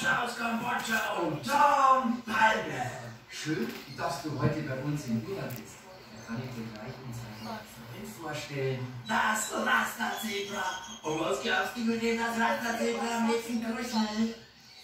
Roger aus Kambodscha und Tom Palme. Schön, dass du heute bei uns im Urlaub bist. Da kann ich dir gleich unseren Freund vorstellen. Das Rasta-Zebra. Und was glaubst du, mit dem das Rasta-Zebra am liebsten kuschelt?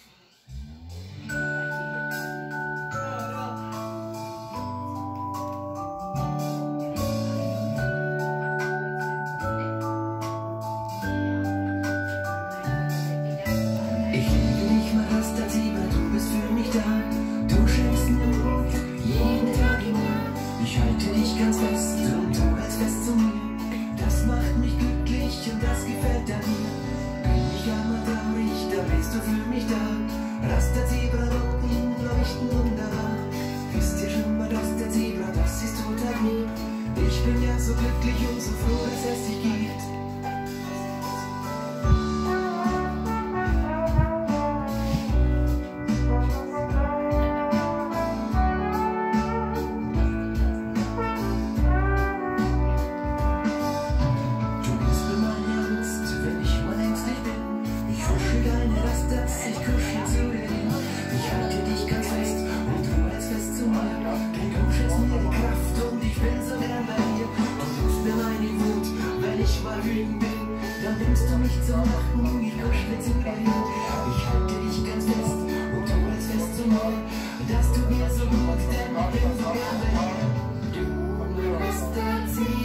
Ich halte dich ganz fest und du hältst fest zu mir. Das macht mich glücklich und das gefällt an mir. Bin ich einmal traurig, da bist du für mich da. Rasta-Zebra, Locken, leuchten wunderbar. Wisst ihr schon mal, dass der Zebra, das ist total lieb. Ich bin ja so glücklich und so froh, dass es dich gibt. Ich kuschel zu dir hin. Ich halte dich ganz fest und du hältst fest zu mir. Denn du schenkst mir die Kraft und ich bin so gern bei dir. Du nimmst mir meine Wut, wenn ich mal wütend bin. Dann nimmst du mich zum Lachen, ich kuschel zu dir hin. Ich halte dich ganz fest und du hältst fest zu mir. Das tut mir so gut, denn ich bin so gern bei dir. Du bist der Ziel.